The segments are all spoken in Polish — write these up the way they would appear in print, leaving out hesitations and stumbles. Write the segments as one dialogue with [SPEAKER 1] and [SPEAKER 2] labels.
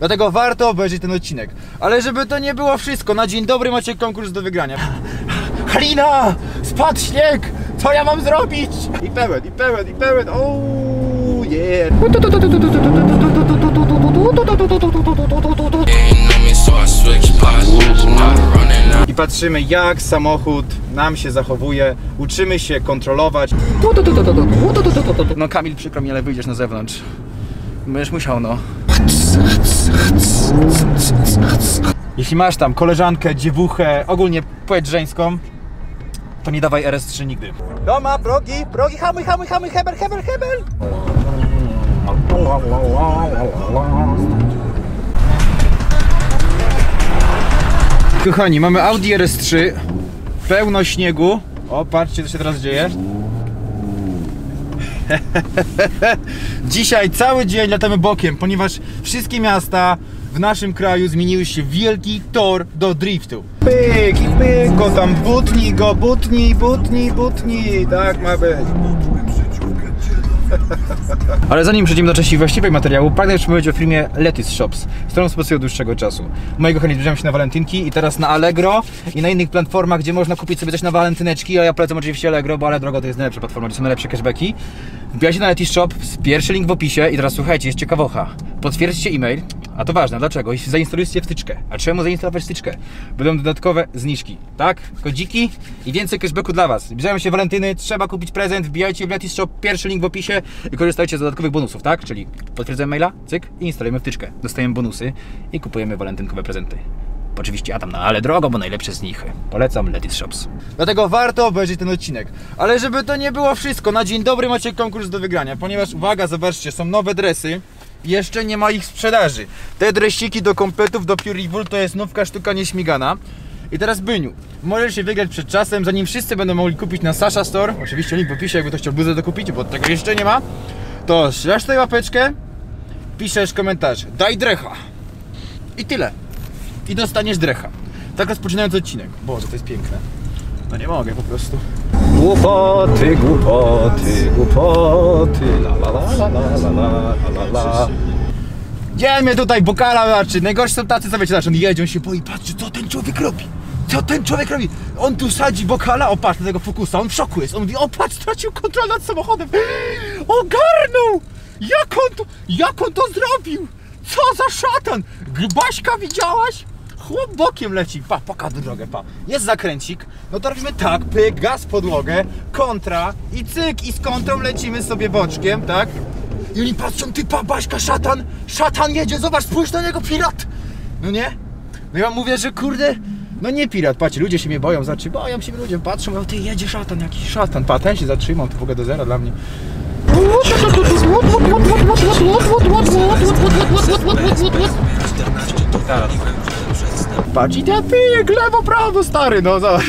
[SPEAKER 1] Dlatego warto obejrzeć ten odcinek. Ale żeby to nie było wszystko, na dzień dobry macie konkurs do wygrania. Halina! Spadł śnieg! Co ja mam zrobić? I pełen, ooo, yeah! I patrzymy, jak samochód nam się zachowuje. Uczymy się kontrolować. No Kamil, przykro mi, ale wyjdziesz na zewnątrz. Będziesz musiał, no. Jeśli masz tam koleżankę, dziewuchę, ogólnie płeć żeńską, to nie dawaj RS3 nigdy. Doma, progi, hamuj, hebel. Kochani, mamy Audi RS3, pełno śniegu. O, patrzcie, co się teraz dzieje. Dzisiaj cały dzień latamy bokiem, ponieważ wszystkie miasta w naszym kraju zmieniły się w wielki tor do driftu. Pyk i pyk, go tam butni, tak ma być. Ale zanim przejdziemy do części właściwej materiału, pragnę jeszcze powiedzieć o firmie Letys Shops, z którą współpracuję od dłuższego czasu. Moi kochani, zbliżamy się na walentynki i teraz na Allegro i na innych platformach, gdzie można kupić sobie coś na walentyneczki, a ja polecam oczywiście Allegro, bo Allegro to jest najlepsza platforma, gdzie są najlepsze cashbacki. Wbijajcie na Letys Shop, pierwszy link w opisie i teraz słuchajcie, jest ciekawocha. Potwierdźcie e-mail, a to ważne, dlaczego? I zainstalujcie wtyczkę. A czemu zainstalować wtyczkę? Będą dodatkowe zniżki, tak? Kodziki i więcej cashbacku dla Was. Zbliżają się walentyny, trzeba kupić prezent, wbijajcie w Letys Shop, pierwszy link w opisie i korzystajcie z dodatkowych bonusów, tak? Czyli potwierdzamy maila, cyk i instalujemy wtyczkę. Dostajemy bonusy i kupujemy walentynkowe prezenty. Oczywiście ja tam, no ale drogo, bo najlepsze z nich. Polecam Letys Shops. Dlatego warto obejrzeć ten odcinek. Ale żeby to nie było wszystko, na dzień dobry macie konkurs do wygrania, ponieważ, uwaga, zobaczcie, są nowe dresy. Jeszcze nie ma ich w sprzedaży. Te dresiki do kompletów, do Pure Evil to jest nówka sztuka nieśmigana. I teraz Byniu, możesz się wygrać przed czasem, zanim wszyscy będą mogli kupić na Sasha Store. Oczywiście link w opisie, jakby ktoś chciał bluzę dokupić, bo tego jeszcze nie ma. To śledzisz tutaj łapeczkę, piszesz komentarz, daj drecha. I tyle. I dostaniesz drecha. Tak rozpoczynając odcinek. Boże, to jest piękne. No nie mogę po prostu. Głupoty, la. Idziemy tutaj, bokala, znaczy najgorsi są tacy, co wiecie, znaczy on jedzie, on się boi, patrzcie, co ten człowiek robi. On tu sadzi bokala, o patrz, do tego Focusa, on w szoku jest, on mówi, o patrz, stracił kontrolę nad samochodem. Ogarnął! Jak on to zrobił? Co za szatan? Baśka widziałaś? Chłop bokiem leci, pokaż drogę, jest zakręcik, no to robimy tak, pyk, gaz w podłogę, kontra i cyk, i z kontrą lecimy sobie boczkiem, tak? I oni patrzą, ty Baśka, szatan jedzie, zobacz, spójrz na niego, pirat! No nie? No ja mówię, że kurde, no nie pirat, patrzcie, ludzie się mnie boją, boją się ludzie, patrzą, o ty jedzie szatan, jakiś szatan, ten się zatrzymał, to w ogóle do zera dla mnie. Patrz, i ten pijek, lewo, prawo, stary, no zobacz.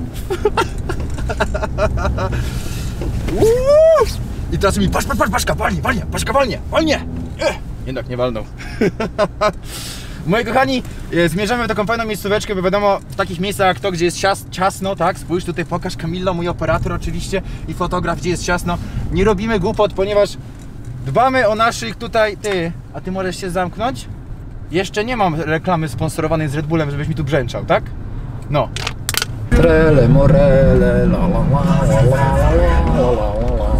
[SPEAKER 1] I teraz mi, patrz, Baśka, walnie. Jednak nie walnął. Moi kochani, zmierzamy w taką fajną miejscóweczkę, bo wiadomo, w takich miejscach jak to, gdzie jest ciasno, tak? Spójrz tutaj, pokaż Kamillo, mój operator oczywiście i fotograf, gdzie jest ciasno. Nie robimy głupot, ponieważ dbamy o naszych tutaj... A ty możesz się zamknąć? Jeszcze nie mam reklamy sponsorowanej z Red Bullem, żebyś mi tu brzęczał, tak? No. Trele, morele, la la la.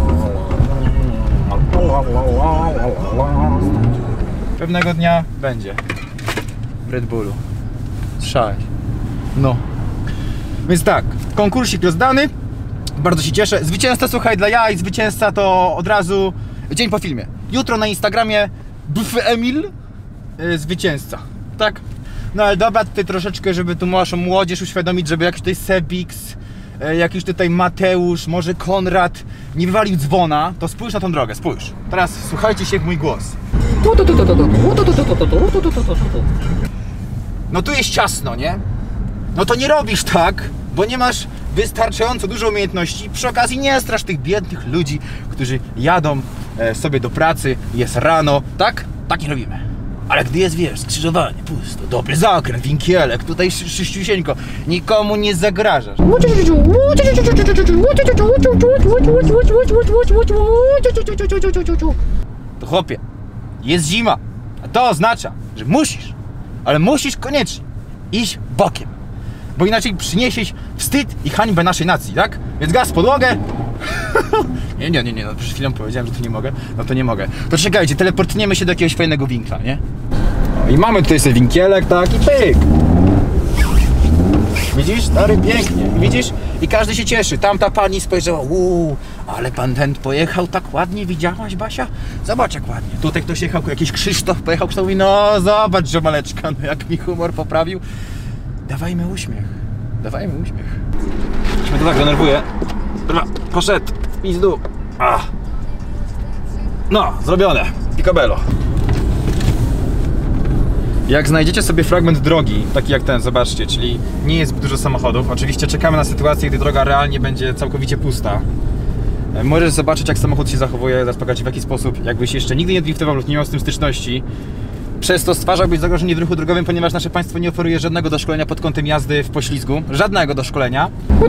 [SPEAKER 1] Pewnego dnia będzie w Red Bullu. Trzaj. No. Więc tak, konkursik rozdany. Bardzo się cieszę. Zwycięzca, słuchaj, dla ja i zwycięzca to od razu dzień po filmie. Jutro na Instagramie Emil zwycięzca. Tak? No ale dobra, tutaj troszeczkę, żeby tu naszą młodzież uświadomić, żeby jakiś tutaj Sebix, jakiś tutaj Mateusz, może Konrad nie wywalił dzwona, to spójrz na tą drogę, spójrz. Teraz słuchajcie się w mój głos. No tu jest ciasno, nie? No to nie robisz tak, bo nie masz wystarczająco dużo umiejętności. Przy okazji nie strasz tych biednych ludzi, którzy jadą sobie do pracy, jest rano, tak? Tak nie robimy. Ale gdy jest, wiesz, skrzyżowanie, pusto, dobry zakręt, winkielek, tutaj szyściusieńko, nikomu nie zagrażasz. To chłopie, jest zima, a to oznacza, że musisz, ale musisz koniecznie iść bokiem, bo inaczej przyniesiesz wstyd i hańbę naszej nacji, tak? Więc gaz w podłogę. Nie, no przed chwilą powiedziałem, że to nie mogę, no to nie mogę. To czekajcie, teleportniemy się do jakiegoś fajnego winkla, nie? O, i mamy tutaj sobie winkielek, tak, i pyk. Widzisz, stary, pięknie, widzisz? I każdy się cieszy. Tamta pani spojrzała, ale pan ten pojechał tak ładnie, widziałaś, Basia? Zobacz jak ładnie. Tutaj ktoś jechał, jakiś Krzysztof pojechał, kto mówi, no zobacz, ziomaleczka, no jak mi humor poprawił. Dawajmy uśmiech, dawajmy uśmiech. Już mnie to tak denerwuje. Dobra, poszedł, idź dół. No, zrobione, picobello. Jak znajdziecie sobie fragment drogi, taki jak ten, zobaczcie, czyli nie jest dużo samochodów. Oczywiście czekamy na sytuację, gdy droga realnie będzie całkowicie pusta. Możesz zobaczyć, jak samochód się zachowuje, zaspokać w jaki sposób, jakbyś jeszcze nigdy nie driftował lub nie miał z tym styczności. Przez to stwarzałbyś zagrożenie w ruchu drogowym, ponieważ nasze państwo nie oferuje żadnego doszkolenia pod kątem jazdy w poślizgu. Żadnego doszkolenia.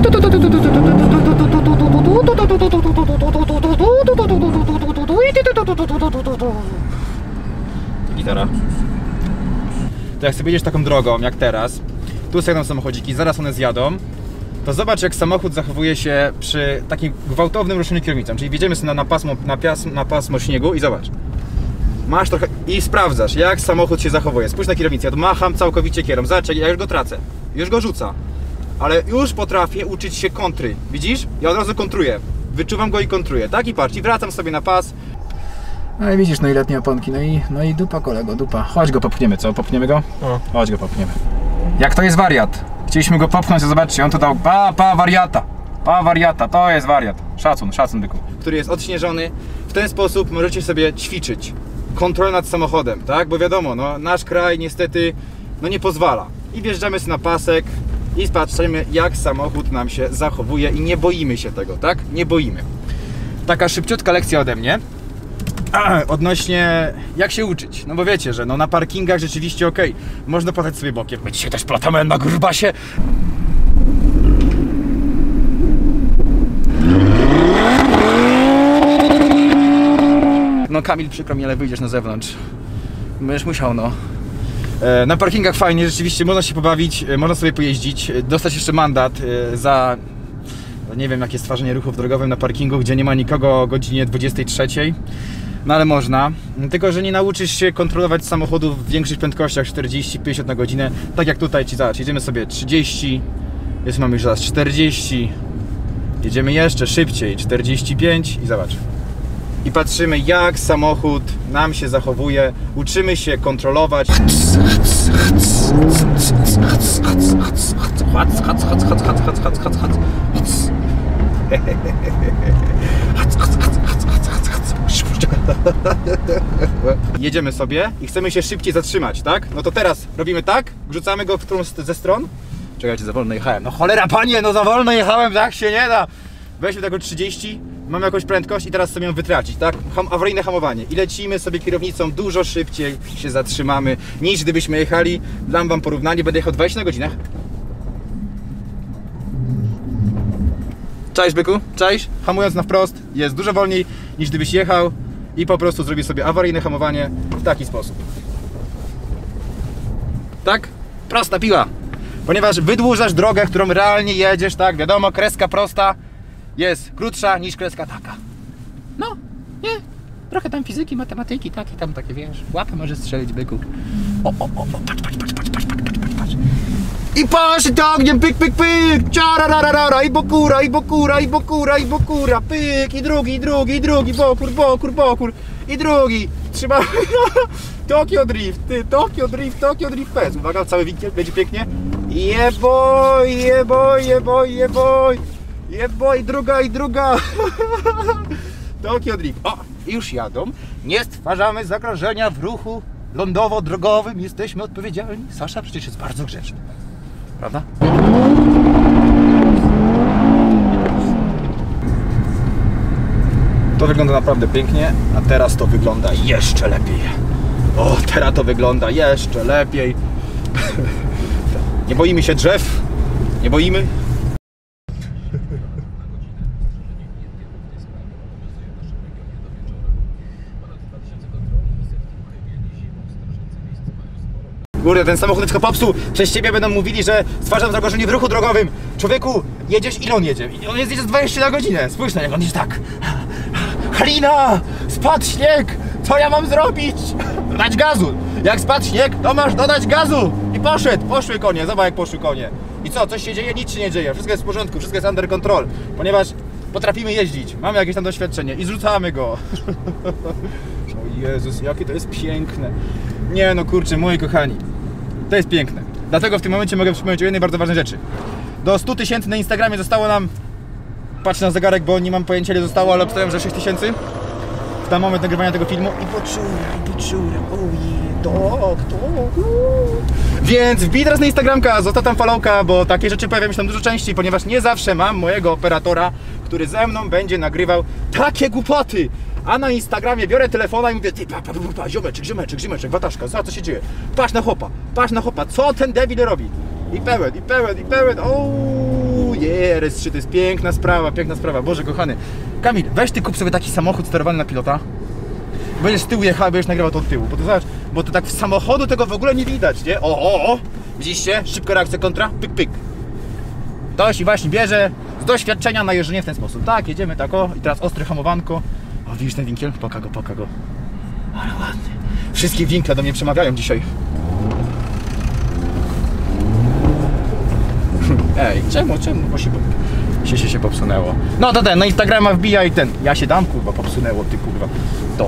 [SPEAKER 1] Gitara. To jak sobie jedziesz taką drogą, jak teraz, tu są samochodziki, zaraz one zjadą, to zobacz, jak samochód zachowuje się przy takim gwałtownym ruszeniu kierownicą. Czyli wjedziemy sobie na pasmo śniegu i zobacz. Masz trochę i sprawdzasz, jak samochód się zachowuje. Spójrz na kierownicę, ja tu macham całkowicie kierą. Zobacz, ja już go tracę, już go rzuca. Ale już potrafię uczyć się kontry. Widzisz? Ja od razu kontruję. Wyczuwam go i kontruję. Tak i patrz, i wracam sobie na pas. No i widzisz, no i letnie oponki, no i dupa, kolego, dupa. Chodź go popchniemy, co? Popchniemy go? Chodź go popchniemy. Jak to jest wariat? Chcieliśmy go popchnąć, to zobaczcie, on to dał, wariata, to jest wariat. Szacun byku. Który jest odśnieżony. W ten sposób możecie sobie ćwiczyć kontrolę nad samochodem, tak? Bo wiadomo, no, nasz kraj niestety, no nie pozwala. I wjeżdżamy sobie na pasek i patrzymy, jak samochód nam się zachowuje i nie boimy się tego, tak? Nie boimy. Taka szybciutka lekcja ode mnie. Odnośnie jak się uczyć, no bo wiecie, że no na parkingach rzeczywiście okej, można platać sobie bokiem. My dzisiaj też platamy na grbasie. No Kamil, przykro mi, ale wyjdziesz na zewnątrz. Będziesz musiał, no. Na parkingach fajnie, rzeczywiście można się pobawić, można sobie pojeździć, dostać jeszcze mandat za... nie wiem, jakie stwarzanie ruchów drogowym na parkingu, gdzie nie ma nikogo o godzinie 23. No ale można, tylko że nie nauczysz się kontrolować samochodu w większych prędkościach 40-50 na godzinę. Tak jak tutaj, ci zobacz, jedziemy sobie 30, jest mamy już zaraz 40, jedziemy jeszcze szybciej 45 i zobacz. I patrzymy, jak samochód nam się zachowuje, uczymy się kontrolować. Jedziemy sobie i chcemy się szybciej zatrzymać, tak? No to teraz robimy tak, wrzucamy go w którąś ze stron. Czekajcie, za wolno jechałem. No cholera panie, no za wolno jechałem, tak się nie da. Weźmy tego 30, mamy jakąś prędkość i teraz sobie ją wytracić, tak? Awaryjne hamowanie. I lecimy sobie kierownicą, dużo szybciej się zatrzymamy, niż gdybyśmy jechali. Dam wam porównanie, będę jechał 20 na godzinę. Cześć byku, cześć. Hamując na wprost jest dużo wolniej, niż gdybyś jechał i po prostu zrobił sobie awaryjne hamowanie w taki sposób. Tak? Prosta piła. Ponieważ wydłużasz drogę, którą realnie jedziesz, tak? Wiadomo, kreska prosta jest krótsza niż kreska taka. No, nie? Trochę tam fizyki, matematyki, tak? I tam takie, wiesz, łapę może strzelić byku. Patrz. I patrz, i to ogniem, pyk, ciarararara, i bokura, pyk, i drugi, bokur, i drugi. Trzymamy, Tokio Drift, fest. Uwaga, cały winkiel, będzie pięknie. Jeboj, druga. Tokio Drift. O, już jadą. Nie stwarzamy zagrożenia w ruchu lądowo-drogowym. Jesteśmy odpowiedzialni. Sasza przecież jest bardzo grzeczny. Prawda? To wygląda naprawdę pięknie, a teraz to wygląda jeszcze lepiej. O, teraz to wygląda jeszcze lepiej. Nie boimy się drzew? Nie boimy? Kurde, ten samochód tylko popsuł. Przez ciebie będą mówili, że stwarzam zagrożenie w ruchu drogowym. Człowieku, jedziesz, ile on jedzie? On jedzie 20 na godzinę. Spójrz na niego, on jedzie tak. Halina! Spadł śnieg! Co ja mam zrobić? Dodać gazu! Jak spadł śnieg, to masz dodać gazu! I poszły konie, zobacz jak poszły konie. I co, coś się dzieje? Nic się nie dzieje. Wszystko jest w porządku, wszystko jest under control. Ponieważ potrafimy jeździć, mamy jakieś tam doświadczenie i zrzucamy go. O Jezus, jakie to jest piękne. Nie no kurczę, moi kochani. To jest piękne. Dlatego w tym momencie mogę przypomnieć o jednej bardzo ważnej rzeczy. Do 100 000 na Instagramie zostało nam... Patrzę na zegarek, bo nie mam pojęcia ile zostało, ale obstawiam, że 6 000 w ten moment nagrywania tego filmu. I poczułem, Więc wbij teraz na Instagramka, zostaw tam followka, bo takie rzeczy pojawiają się tam dużo częściej, ponieważ nie zawsze mam mojego operatora, który ze mną będzie nagrywał takie głupoty. A na Instagramie biorę telefona i mówię, ty ziomeczek, wataszka, co się dzieje? Patrz na chopa, co ten debil robi? I pełen, RS3 to jest piękna sprawa, Boże kochany. Kamil, weź ty kup sobie taki samochód sterowany na pilota. Będziesz z tyłu jechał, będziesz nagrywał to od tyłu, bo to zobacz, bo to tak z samochodu tego w ogóle nie widać, nie? O, widzieliście? Szybka reakcja kontra, pyk. To się właśnie bierze z doświadczenia na jeżdżenie w ten sposób. Tak, jedziemy tak, i teraz ostre hamowanko. O, widzisz ten winkiel? Poka go. Ale ładny. Wszystkie winkle do mnie przemawiają dzisiaj. Ej, czemu? Bo się popsunęło. No to na Instagrama wbijaj ten. Ja się dam, kurwa, popsunęło, ty kurwa. To.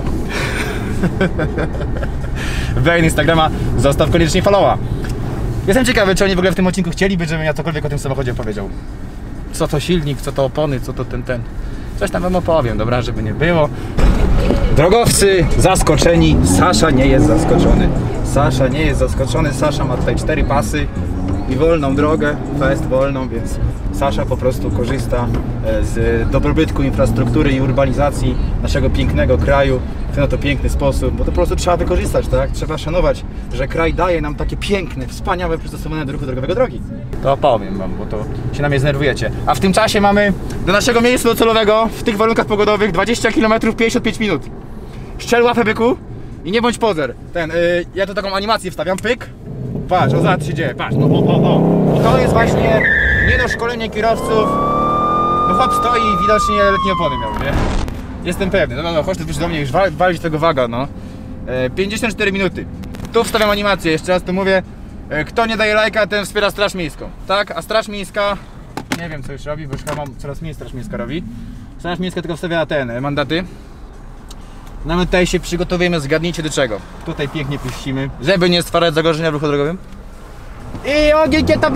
[SPEAKER 1] Wejdź na Instagrama, zostaw koniecznie followa. Jestem ciekawy, czy oni w ogóle w tym odcinku chcieliby, żebym ja cokolwiek o tym samochodzie powiedział. Co to silnik, co to opony, co to ten. Coś tam wam opowiem, dobra, żeby nie było. Drogowcy zaskoczeni, Sasza nie jest zaskoczony. Sasza ma tutaj 4 pasy i wolną drogę, fest wolną, więc Sasza po prostu korzysta z dobrobytku infrastruktury i urbanizacji naszego pięknego kraju w ten oto piękny sposób, bo to po prostu trzeba wykorzystać, tak? Trzeba szanować, że kraj daje nam takie piękne, wspaniałe, przystosowane do ruchu drogowego drogi. To opowiem wam, bo to się na mnie znerwujecie. A w tym czasie mamy do naszego miejsca docelowego w tych warunkach pogodowych 20 km 55 minut. Szczel łapę, byku, i nie bądź pozer. Ja tu taką animację wstawiam, pyk. Patrz, zobacz, co się dzieje, patrz, no. I to jest właśnie szkolenie kierowców. No chłop stoi i widocznie letnie opony miał, nie? Jestem pewny, no, chodź tu wyjść do mnie, już walić tego waga, no. 54 minuty. Tu wstawiam animację, jeszcze raz tu mówię. Kto nie daje lajka, ten wspiera Straż Miejską, tak? A Straż Miejska, nie wiem co już robi, bo już chyba coraz mniej Straż Miejska robi. Straż Miejska tylko wstawia mandaty. No my tutaj się przygotowujemy, zgadnijcie do czego. Tutaj pięknie puścimy, żeby nie stwarzać zagrożenia w ruchu drogowym. I ogień, to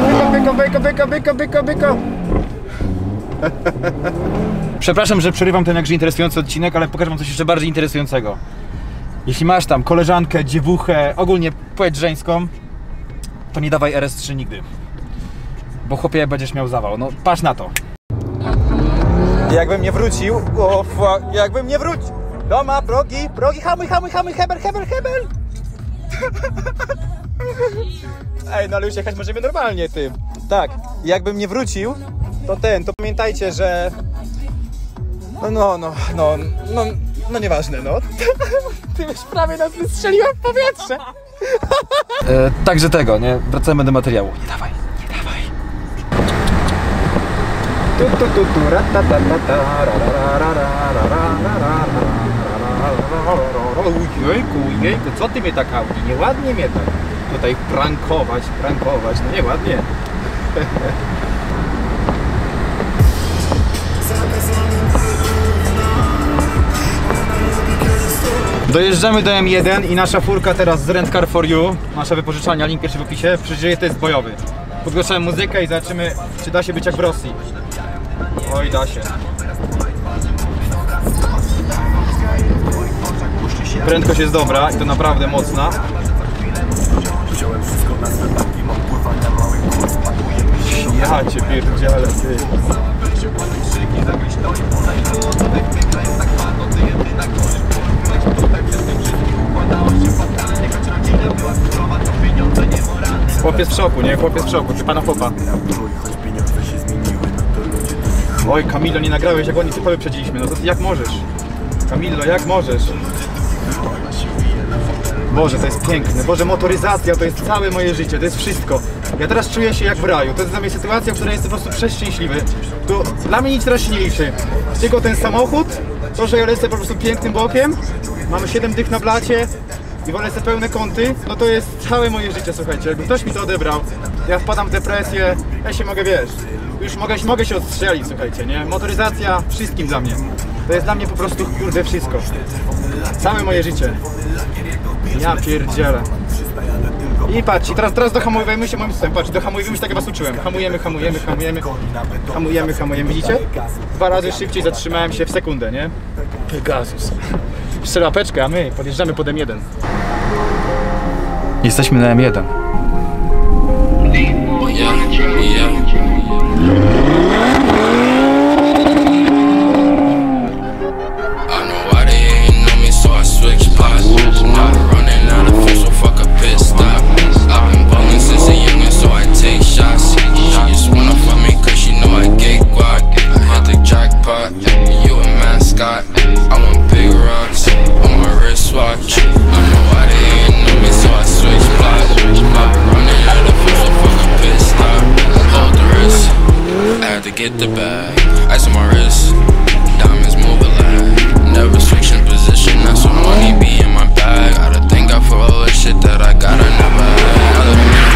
[SPEAKER 1] byko. Przepraszam, że przerywam ten jakże interesujący odcinek, ale pokażę wam coś jeszcze bardziej interesującego. Jeśli masz tam koleżankę, dziewuchę, ogólnie płeć żeńską, to nie dawaj RS3 nigdy. Bo chłopie będziesz miał zawał, no patrz na to. Jakbym nie wrócił, Doma, progi, hamuj, hebel. Ej, no ale już jechać możemy normalnie, ty. Tak, jakbym nie wrócił, to pamiętajcie, że... No nieważne, no. Ty już prawie nas wystrzeliła w powietrze. Także tego, nie? Wracamy do materiału. Nie dawaj. Jejku, co ty mnie tak Audi? Nieładnie mnie tak tutaj prankować, no nieładnie. Dojeżdżamy do M1 i nasza furka teraz z Rent Car For You, nasza wypożyczalnia, link pierwszy w opisie, przecież to jest bojowy. Podgłaszamy muzykę i zobaczymy, czy da się być jak w Rosji. Oj, da się. Prędkość jest dobra i to naprawdę mocna. Ja cię pierdzielę, ty. Chłopiec w szoku, nie? Chłopiec w szoku, ty pana chłopa. Oj, Kamilo, nie nagrałeś, jak oni typowy przedziliśmy, no to jak możesz? Kamilo, jak możesz? Boże, to jest piękne. Boże, motoryzacja to jest całe moje życie, to jest wszystko. Ja teraz czuję się jak w raju. To jest dla mnie sytuacja, w której jestem po prostu przeszczęśliwy. To dla mnie nic teraz się nie liczy. Tylko ten samochód, to, że ja lecę po prostu pięknym bokiem, mamy 7 dych na blacie i wolę sobie pełne kąty, no to jest całe moje życie, słuchajcie. Jakby ktoś mi to odebrał, ja wpadam w depresję, ja się mogę, wiesz, już mogę się odstrzelić, słuchajcie, nie? Motoryzacja, wszystkim dla mnie. To jest dla mnie po prostu, kurde, wszystko. Całe moje życie. Ja pierdzielę. I patrzcie, teraz dohamujemy się moim systemem, patrzcie, dohamujemy się, tak jak was uczyłem. Hamujemy, widzicie? 2 razy szybciej zatrzymałem się w sekundę, nie? Pegasus. Jeszcze łapeczkę, a my podjeżdżamy pod M1. Jesteśmy na M1.
[SPEAKER 2] Get the bag, ice on my wrist, diamonds move alive. Never switching position, that's what money be in my bag. Gotta thank God for all the shit that I got, I never had.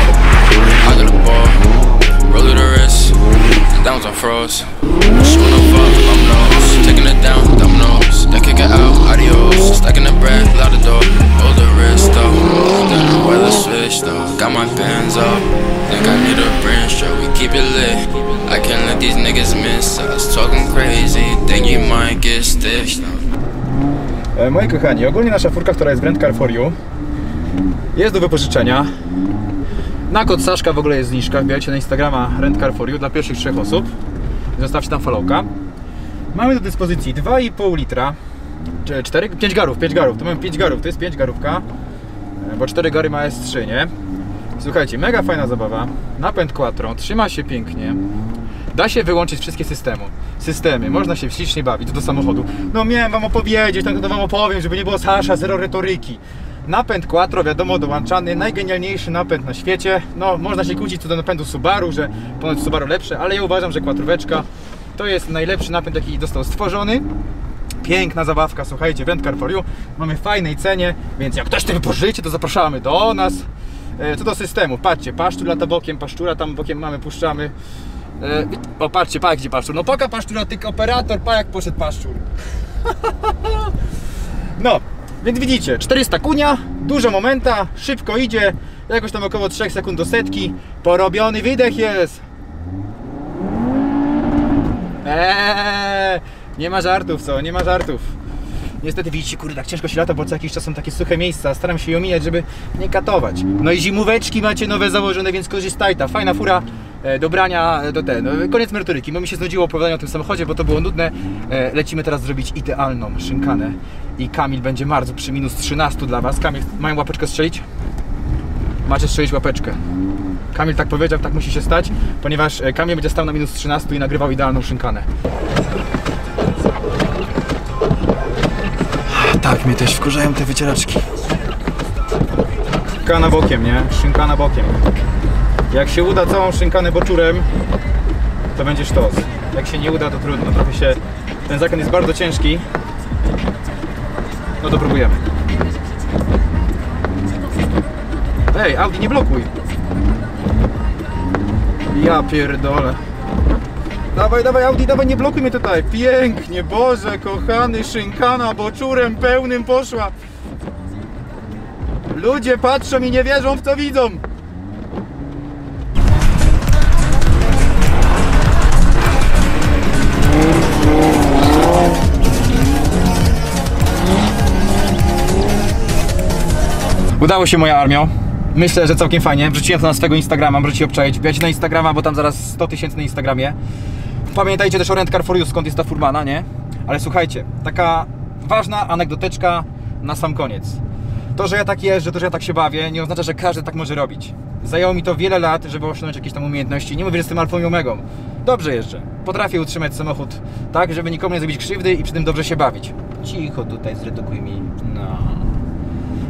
[SPEAKER 2] I got a ball, roll it the wrist, downs on froze. Shooting up up, I'm nose, taking it down, dominoes. Then kick it out, adios, stacking the bread, out the door. Hold the wrist though, then the weather switch though. Got my bands up, think I need a brain stroke, we keep it lit. I can't let these niggas miss us, talking crazy, think you might get stitched.
[SPEAKER 1] Moi kochani, ogólnie nasza furka, która jest w Rent Car For You, jest do wypożyczenia. Na kod Saszka w ogóle jest zniżka, wbijajcie na Instagrama Rent Car For You dla pierwszych 3 osób. Zostawcie tam followka. Mamy do dyspozycji 2,5 litra, 5 garów, to mamy 5 garów, to jest 5 garówka, bo 4 gary ma S3, nie? Słuchajcie, mega fajna zabawa, napęd quattro, trzyma się pięknie, da się wyłączyć wszystkie systemy, można się ślicznie bawić do samochodu. No miałem wam opowiedzieć, to wam opowiem, żeby nie było Sasza, zero retoryki. Napęd quattro, wiadomo, dołączany, najgenialniejszy napęd na świecie. No, można się kłócić co do napędu Subaru, że ponoć Subaru lepsze, ale ja uważam, że quattróweczka to jest najlepszy napęd, jaki został stworzony. Piękna zabawka, słuchajcie, Rent Car For You, mamy w fajnej cenie, więc jak ktoś to wypożyczy, to zapraszamy do nas. Co do systemu, patrzcie, paszczur lata bokiem, paszczura tam bokiem mamy, puszczamy. O, patrzcie, pa, gdzie paszczur, no poka paszczura, tylko operator, pa jak poszedł paszczur. No, więc widzicie, 400 kunia, dużo momenta, szybko idzie, jakoś tam około 3 sekund do setki, porobiony wydech jest. Nie ma żartów, co? Nie ma żartów. Niestety widzicie, kurde, tak ciężko się lata, bo co jakiś czas są takie suche miejsca. Staram się je omijać, żeby nie katować. No i zimóweczki macie nowe założone, więc korzystajcie. Fajna fura do brania, no, koniec merytoryki, bo mi się znudziło opowiadanie o tym samochodzie, bo to było nudne. Lecimy teraz zrobić idealną szynkanę. I Kamil będzie marzył przy minus 13 dla was. Kamil, mają łapeczkę strzelić? Macie strzelić łapeczkę. Kamil tak powiedział, tak musi się stać, ponieważ Kamil będzie stał na minus 13 i nagrywał idealną szynkanę. Tak, mnie też wkurzają te wycieraczki. Szynkana bokiem, nie? Szynkana bokiem. Jak się uda całą szynkanę boczurem, to będzie sztos. Jak się nie uda, to trudno. Trochę się... Ten zakręt jest bardzo ciężki. No to próbujemy. Ej, Audi, nie blokuj! Ja pierdolę. Dawaj, dawaj Audi, dawaj, nie blokuj mnie tutaj. Pięknie, Boże, kochany, szynkana boczurem pełnym poszła. Ludzie patrzą i nie wierzą w co widzą. Udało się, moja armio. Myślę, że całkiem fajnie. Wrzuciłem to na swojego Instagrama, możecie obczaić. Wbijajcie na Instagrama, bo tam zaraz 100 000 na Instagramie. Pamiętajcie też o Rent Car For You, skąd jest ta furmana, nie? Ale słuchajcie, taka ważna anegdoteczka na sam koniec. To, że ja tak jeżdżę, to, że ja tak się bawię, nie oznacza, że każdy tak może robić. Zajęło mi to wiele lat, żeby osiągnąć jakieś tam umiejętności. Nie mówię, że jestem alfą i omegą. Dobrze jeżdżę. Potrafię utrzymać samochód tak, żeby nikomu nie zrobić krzywdy i przy tym dobrze się bawić. Cicho tutaj, zredukuj mi. No.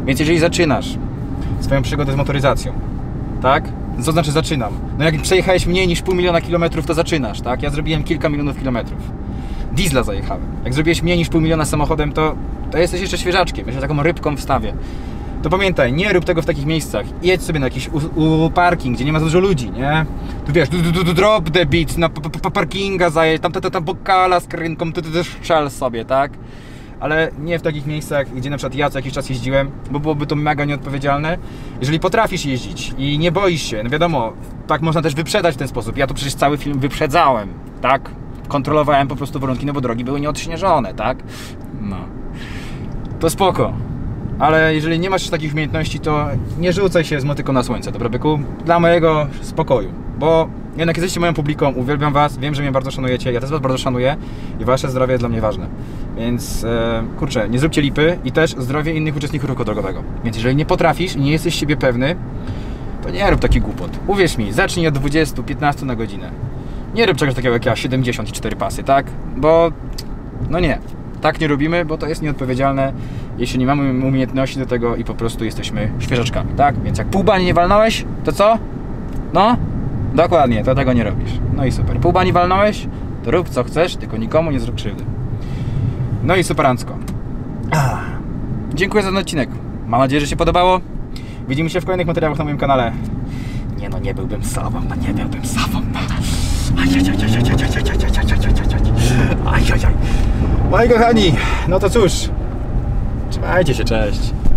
[SPEAKER 1] Więc jeżeli zaczynasz swoją przygodę z motoryzacją, tak? Co znaczy zaczynam? No jak przejechałeś mniej niż 500 000 kilometrów, to zaczynasz, tak? Ja zrobiłem kilka milionów kilometrów. Diesla zajechałem. Jak zrobiłeś mniej niż 500 000 samochodem, to jesteś jeszcze świeżaczkiem, jeszcze taką rybką w stawie. To pamiętaj, nie rób tego w takich miejscach. Jedź sobie na jakiś parking, gdzie nie ma za dużo ludzi, nie? Tu wiesz, drop the beat, na parkinga zajedź, tam bokala z krynką, strzel sobie, tak? Ale nie w takich miejscach, gdzie na przykład ja co jakiś czas jeździłem, bo byłoby to mega nieodpowiedzialne. Jeżeli potrafisz jeździć i nie boisz się, no wiadomo, tak można też wyprzedać w ten sposób. Ja tu przecież cały film wyprzedzałem, tak? Kontrolowałem po prostu warunki, no bo drogi były nieodśnieżone, tak? No. To spoko. Ale jeżeli nie masz takich umiejętności, to nie rzucaj się z motyką na słońce, dobra byku? Dla mojego spokoju, bo jednak jesteście moją publiką, uwielbiam was, wiem, że mnie bardzo szanujecie, ja też was bardzo szanuję i wasze zdrowie jest dla mnie ważne. Więc kurczę, nie zróbcie lipy i też zdrowie innych uczestników ruchu drogowego. Więc jeżeli nie potrafisz i nie jesteś siebie pewny, to nie rób takich głupot. Uwierz mi, zacznij od 20-15 na godzinę. Nie rób czegoś takiego jak ja, 74 pasy, tak? Bo no nie. Tak nie robimy, bo to jest nieodpowiedzialne, jeśli nie mamy umiejętności do tego i po prostu jesteśmy świeżaczkami, tak? Więc jak pół bani nie walnąłeś, to co? No, dokładnie, to tego nie robisz. No i super. Pół bani walnąłeś, to rób co chcesz, tylko nikomu nie zrób krzywdy. No i superancko. Dziękuję za ten odcinek. Mam nadzieję, że się podobało. Widzimy się w kolejnych materiałach na moim kanale. Nie no, nie byłbym sobą, no nie byłbym sobą. Moi kochani, no to cóż, trzymajcie się, cześć.